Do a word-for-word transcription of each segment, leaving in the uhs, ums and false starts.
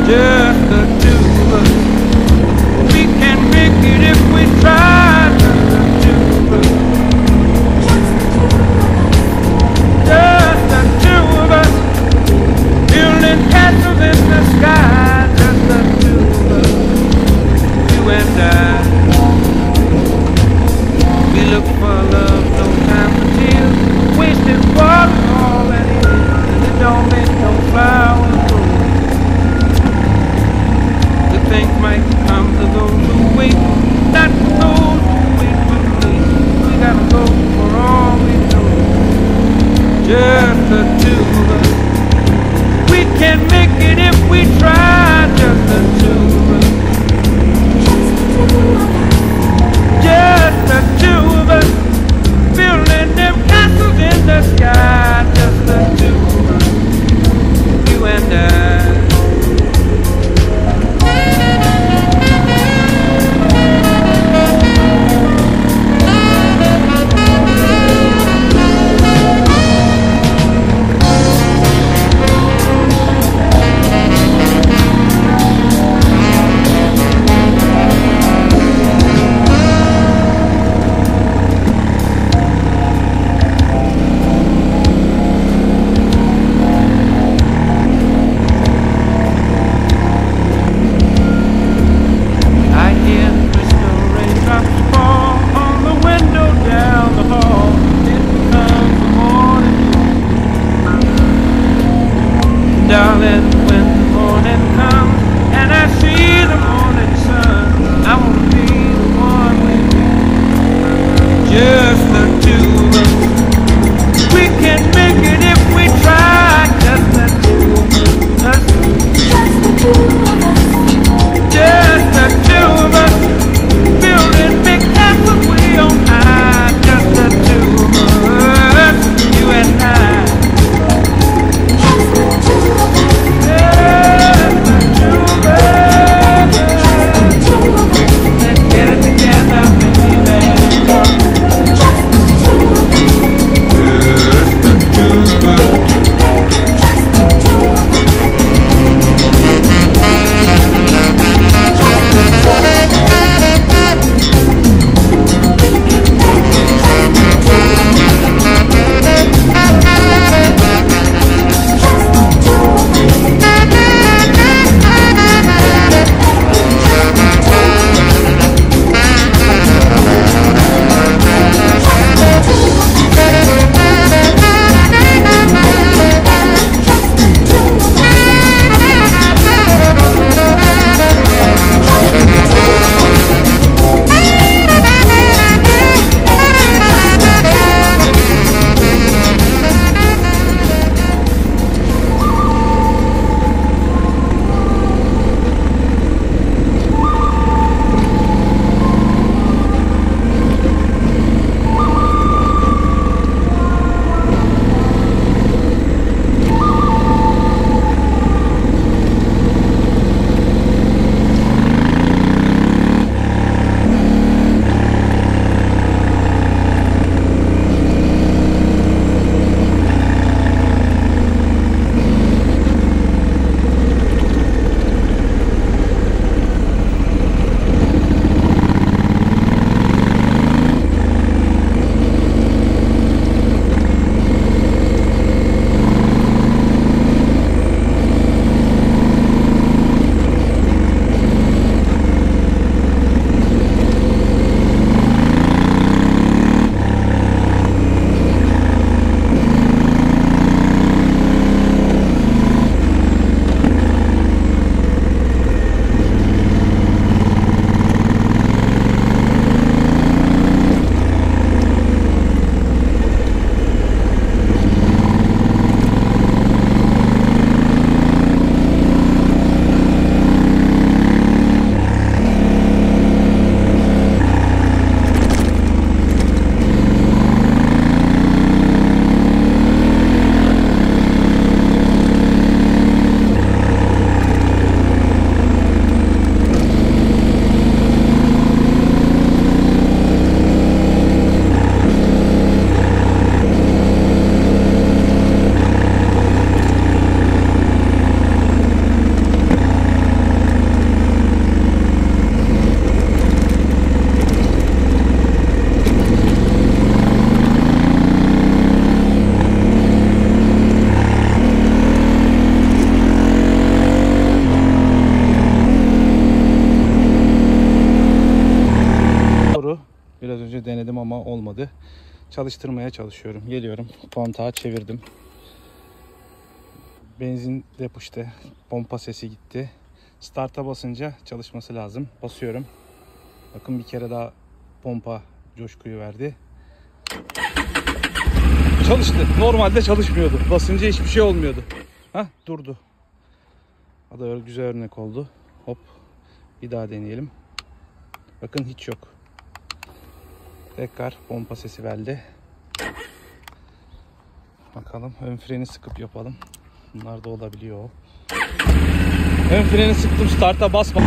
just the two of us. We can make it if we try, just the two of us. Just the two of us, building castles in the sky, just the two of us, you and I. We look for love, no time for tears, wasted water, all that is, and it don't make no flowers grow. Good things might come to those who wait, not for those who wait too late. We gotta go for all we know, just the two of us. We can make it if we try, just the two of us. Just the two of us, building them castles in the sky, just the two of us, you and I. denedim ama olmadı. Çalıştırmaya çalışıyorum. Geliyorum. Kontağı çevirdim. Benzin depo işte. Pompa sesi gitti. Start'a basınca çalışması lazım. Basıyorum. Bakın bir kere daha pompa coşkuyu verdi. Çalıştı. Normalde çalışmıyordu. Basınca hiçbir şey olmuyordu. Hah, durdu. O da güzel örnek oldu. Hop. Bir daha deneyelim. Bakın hiç yok. Tekrar pompa sesi verdi. Bakalım. Ön freni sıkıp yapalım. Bunlar da olabiliyor. Ön freni sıktım. Start'a basma.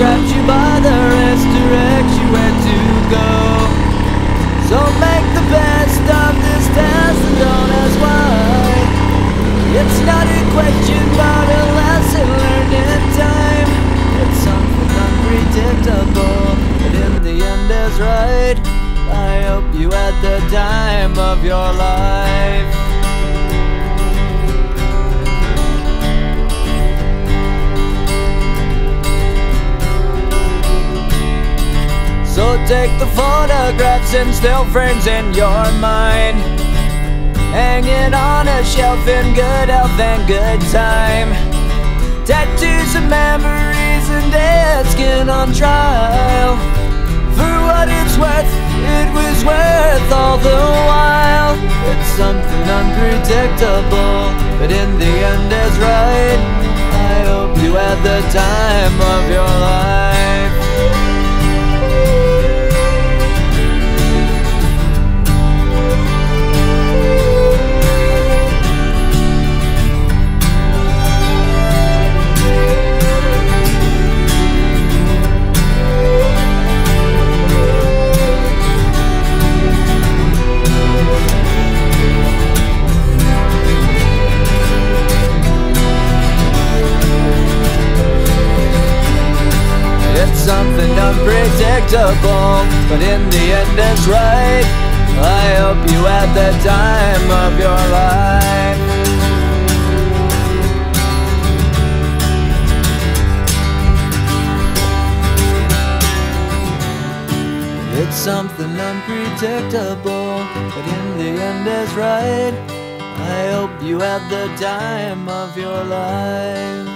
grabs you by the wrist, directs you where to go. So make the best of this test and don't ask why. It's not a question but a lesson learned in time. It's something unpredictable, but in the end is right. I hope you had the time of your life. So take the photographs and still frames in your mind, hanging on a shelf in good health and good time. Tattoos of memories and dead skin on trial. For what it's worth, it was worth all the while. It's something unpredictable, but in the end is right. I hope you had the time of your life. Something unpredictable, but in the end it's right. I hope you had the time of your life. It's something unpredictable, but in the end is right. I hope you had the time of your life.